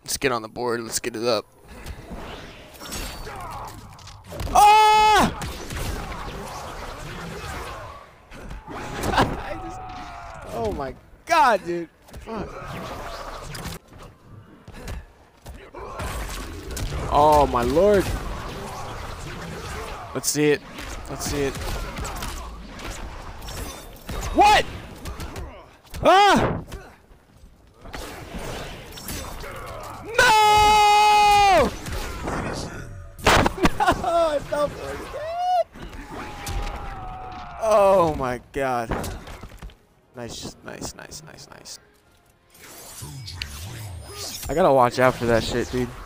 Let's get on the board. Let's get it up. Ah! Oh my god, dude. Fuck. Oh my lord. Let's see it. Let's see it. What? Ah! No! No, I fell for it again. Oh my god. Nice, nice, nice, nice, nice. I gotta watch out for that shit, dude.